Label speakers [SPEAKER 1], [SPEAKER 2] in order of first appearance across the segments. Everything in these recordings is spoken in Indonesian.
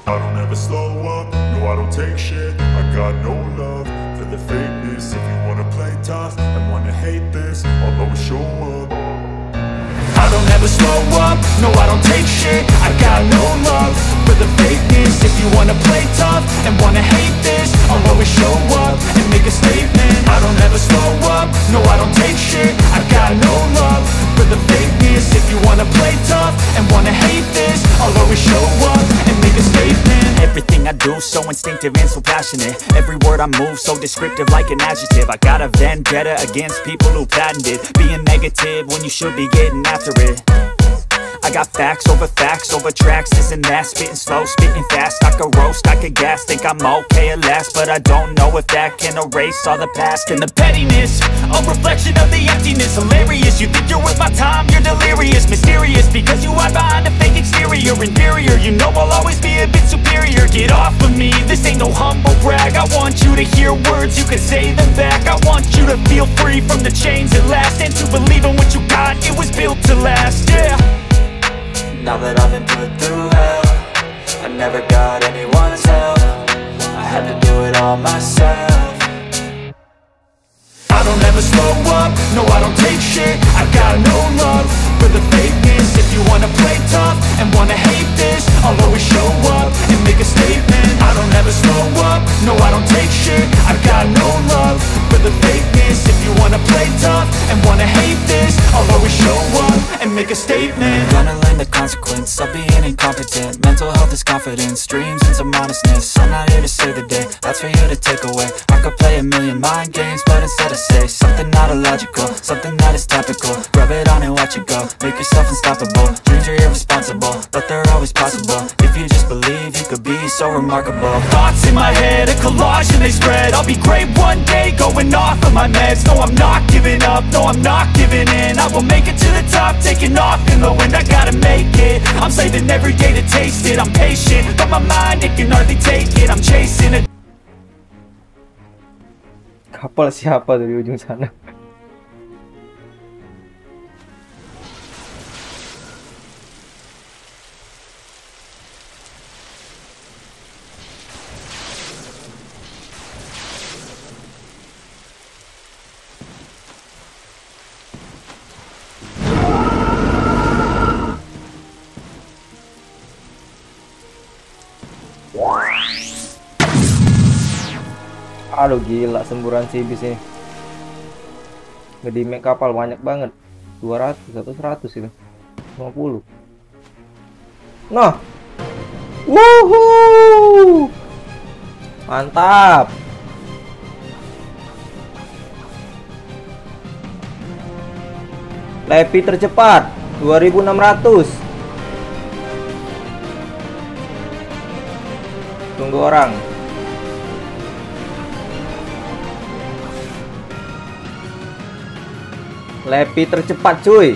[SPEAKER 1] I don't ever slow up, no I don't take shit. I got no love for the fakeness. If you wanna play tough and wanna hate this, I'll always show up. I don't ever slow up, no I don't take shit. I got no love for the fakeness. If you wanna play tough and wanna hate this, I'll always show up and make a statement. I don't ever slow up, no I don't take shit. I got no love for the fakeness. If you wanna play tough and wanna hate this, I'll always show up and make a statement.
[SPEAKER 2] Everything I do so instinctive and so passionate. Every word I move so descriptive like an adjective. I got a vendetta against people who patented being negative when you should be getting after it. I got facts over tracks, this and that. Spitting slow, spitting fast, I could roast, I could gas. Think I'm okay at last, but I don't know if that can erase all the past. And the pettiness, a reflection of the emptiness. Hilarious, you think you're worth my time, you're delirious. Mysterious, because you hide behind a fake exterior. Inferior, you know I'll always be a bit superior. Get off of me, this ain't no humble brag. I want you to hear words, you can say them back. I want you to feel free from the chains at last, and to believe in what you got, it was built to last, yeah.
[SPEAKER 3] Now that I've been put through hell, I never got anyone's help. I had to do it all myself.
[SPEAKER 1] I don't ever slow up, no I don't take shit. I got no love for the fakeness. If you wanna play tough and wanna hate this, I'll always show up and make a statement. I don't ever slow up, no I don't take shit. I got no love for the fakeness. If you wanna play tough and wanna hate this, I'll always show up and make a statement.
[SPEAKER 3] Gonna learn the consequence of being incompetent. Mental health is confidence, dreams and some honestness. I'm not here to save the day, that's for you to take away. I could play a million mind games, but instead I say something not illogical, something that is topical. Rub it on and watch it go, make yourself unstoppable. Dreams are irresponsible, but they're always possible. If you just believe, you could be so remarkable.
[SPEAKER 1] Thoughts in my head, a collage and they spread. I'll be great one day, going off of my meds. No, I'm not giving up, no, I'm not giving in. I will make it to the top, taking off in the wind. I gotta make it, I'm saving every day to taste it. I'm patient, but my mind, it can hardly take it. I'm chasing it.
[SPEAKER 4] Kapal siapa dari ujung sana? Aduh gila, semburan sibis ini. Ngedimik kapal banyak banget. 200 atau 100 itu. 50. Nah. Wuhuu. Mantap. Lepi tercepat 2600. Tunggu orang. Lepi tercepat cuy.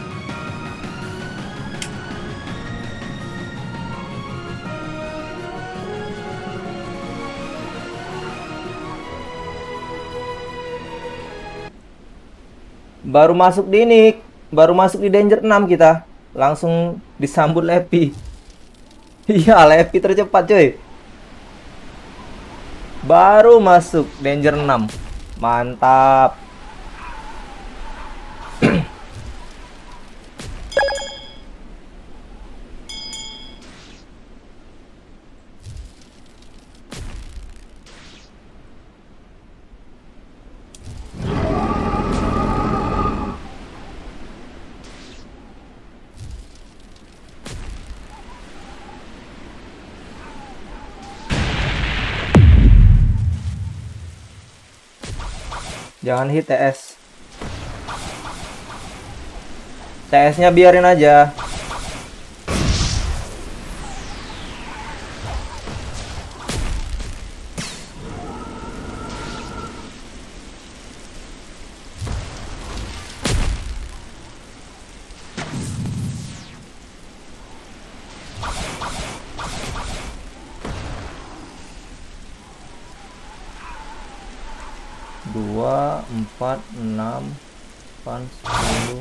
[SPEAKER 4] Baru masuk di ini, baru masuk di Danger 6 kita. Langsung disambut Lepi. Iya, Lepi tercepat cuy. Baru masuk Danger 6. Mantap. Jangan hit TS. TS-nya biarin aja. Dua, 4, 6, 8, 10.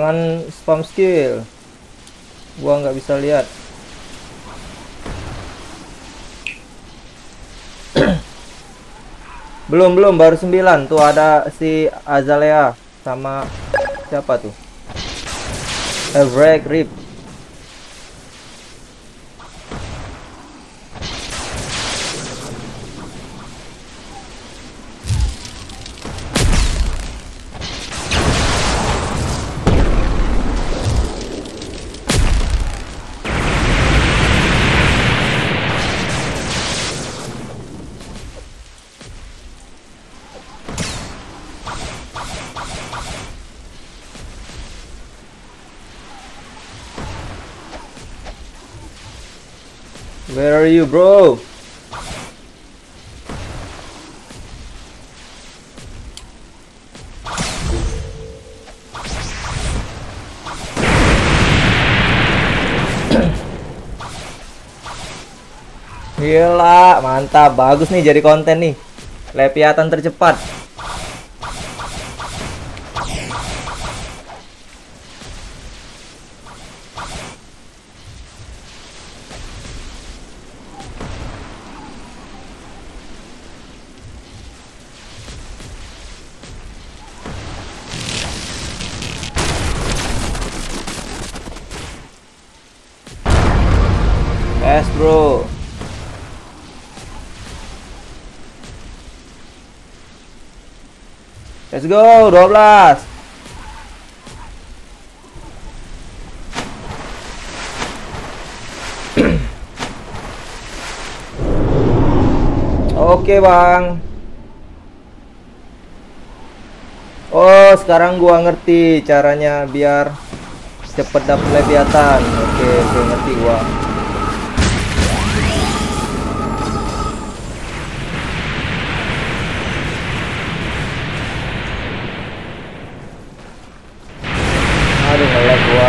[SPEAKER 4] Jangan spam skill. Gua nggak bisa lihat. Belum, baru 9. Tuh ada si Azalea sama siapa tuh? Everett Rip. Where are you, bro? Gila, mantap, bagus nih jadi konten nih. Leviathan tercepat. Yes, bro. Let's go, 12. Oke, Bang. Oh, sekarang gua ngerti caranya biar cepet dapet Leviathan. Oke, ngerti gua. Aduh, ngelag gua.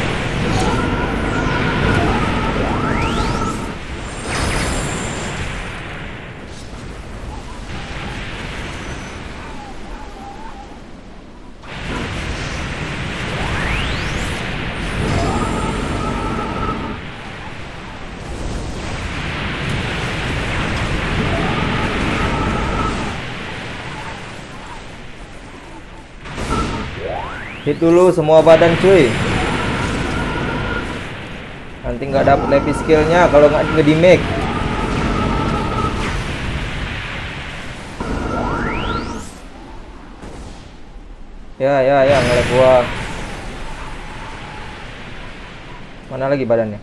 [SPEAKER 4] Hit dulu semua badan, cuy. Nanti nggak dapet level skillnya kalau nggak nge-damage. Ya, ngelag gua. Mana lagi badannya?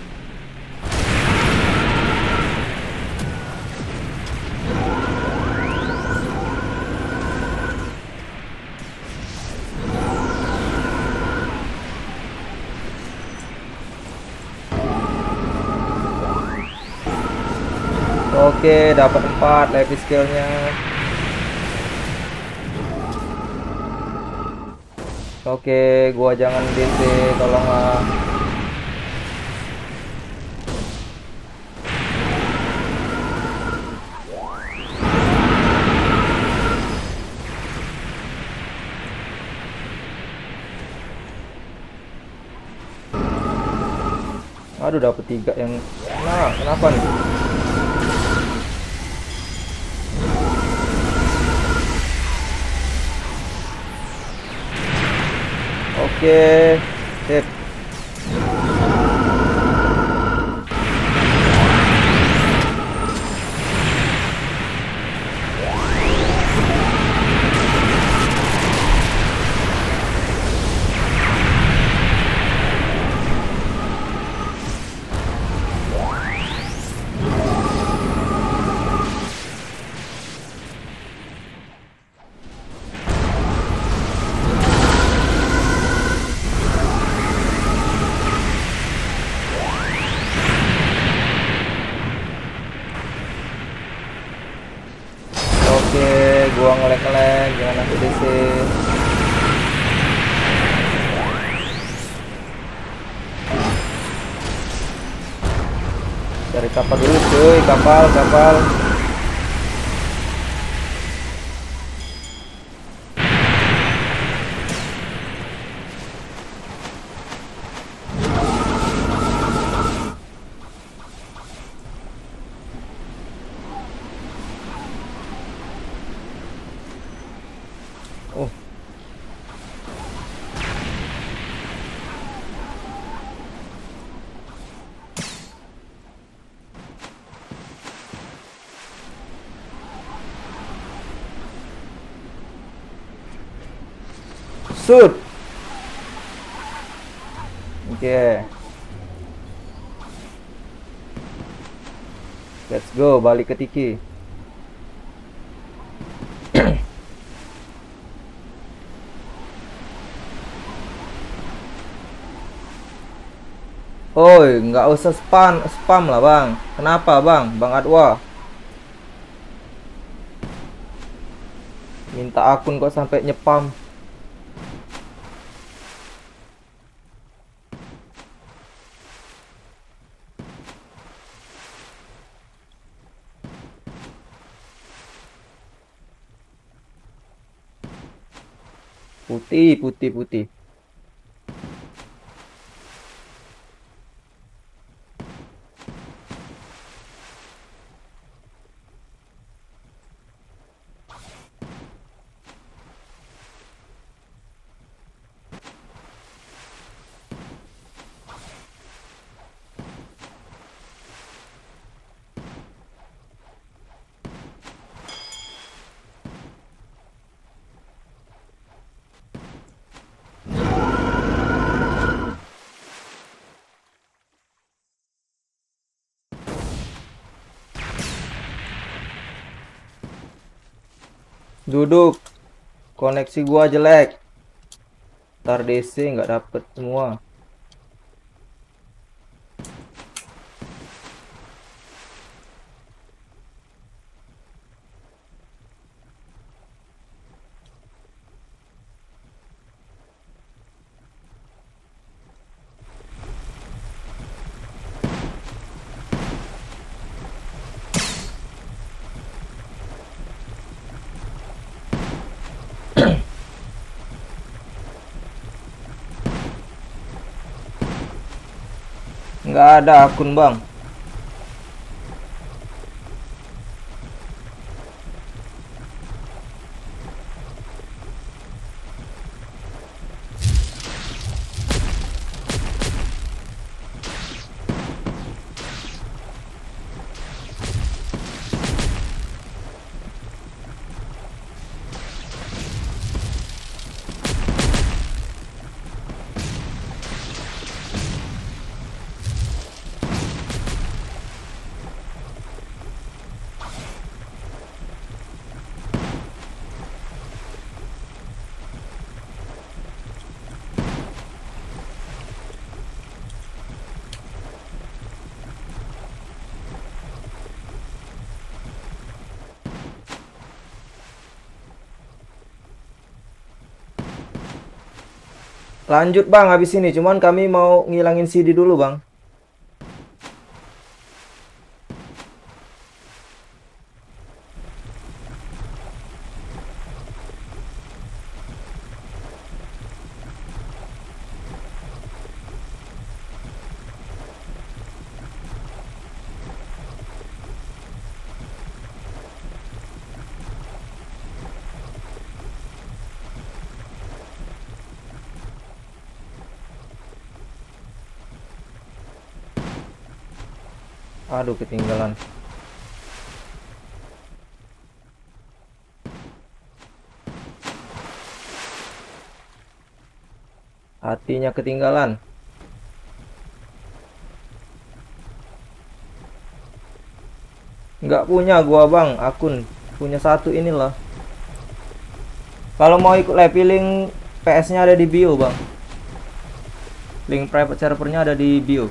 [SPEAKER 4] Oke, dapat 4 level skillnya. Oke, gua jangan DC, tolonglah. Aduh, dapat 3 yang. Nah, kenapa nih? Oke, sip. Oke, gua ngelek-ngelek, jangan aku DC. Cari kapal dulu, cuy, kapal. Shoot. Oke. Let's go, balik ke Tiki. Oi, nggak usah spam lah bang. Kenapa bang? Bang Adwa minta akun kok sampai nyepam. Putih. Duduk. Koneksi gua jelek. Ntar DC nggak dapet semua. Nggak ada akun bang. Lanjut bang habis ini, cuman kami mau ngilangin CD dulu bang. Aduh, ketinggalan. Hatinya ketinggalan. Nggak punya gua bang, akun. Punya satu inilah. Kalau mau ikut live, link PS-nya ada di bio bang. Link private servernya ada di bio.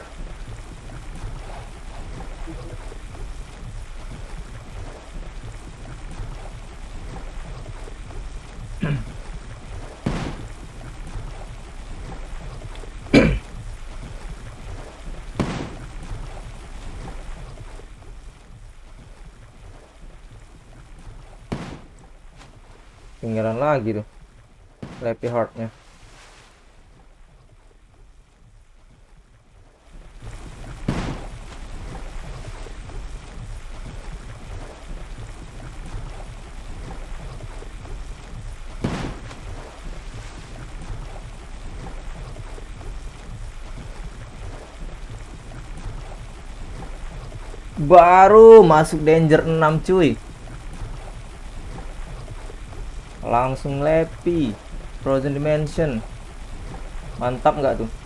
[SPEAKER 4] Tinggalan lagi tuh Lepi Heart-nya. Baru masuk danger 6 cuy. Langsung Lepi. Frozen Dimension. Mantap nggak tuh?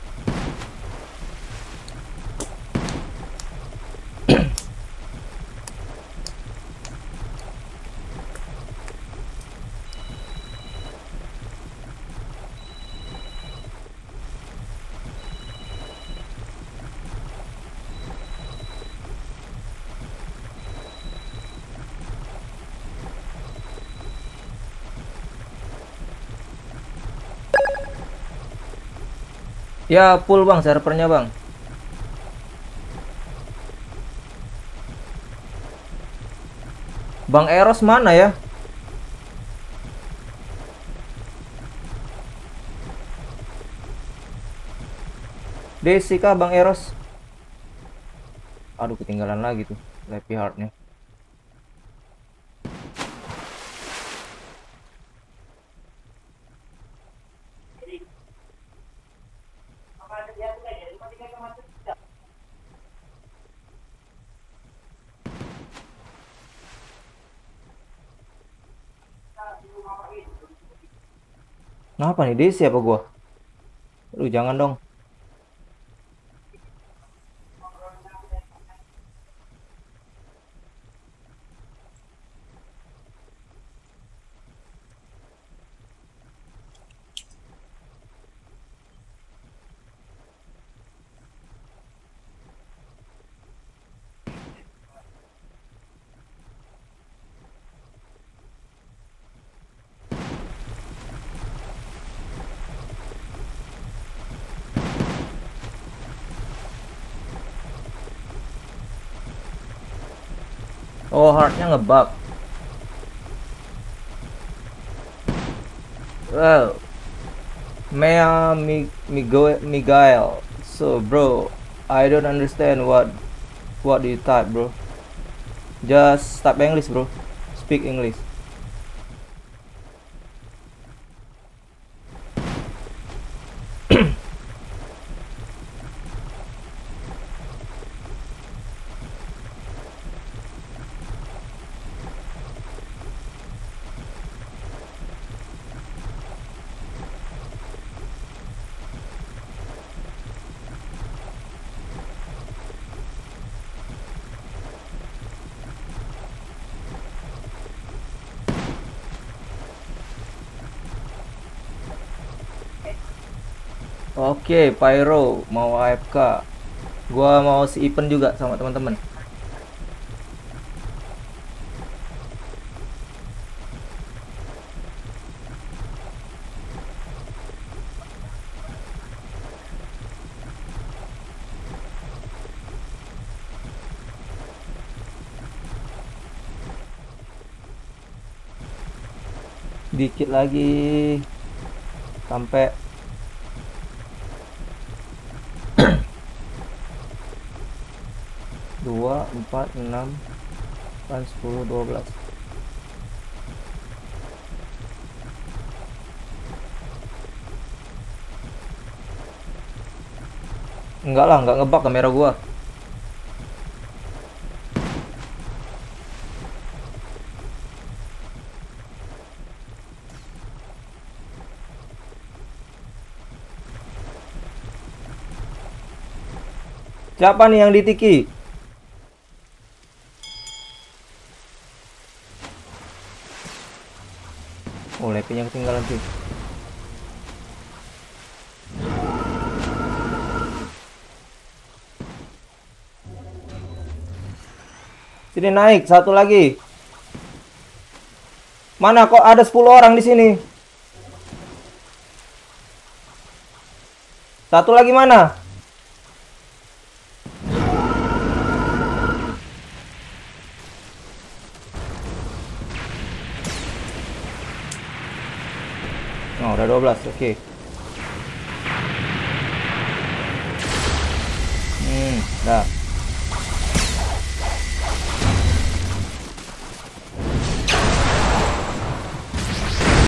[SPEAKER 4] Ya full bang servernya bang. Bang Eros mana ya? Desi kah Bang Eros? Aduh ketinggalan lagi tuh Lepi Heartnya. Kenapa nih Desi apa gua? Aduh jangan dong. Oh heartnya ngebug. Well, Miguel. So bro, I don't understand what do you type, bro? Just type English, bro. Speak English. Oke, Pyro mau AFK. Gua mau si Ipen juga sama teman-teman. Dikit lagi sampai 2, 4, 6, 10, 12. Enggak lah, enggak ngebug kamera gua. Siapa nih yang ditiki? Oh, lepinya ketinggalan sih. Sini naik, satu lagi. Mana kok ada 10 orang di sini? Satu lagi mana? Oh, udah 12, oke. Dah.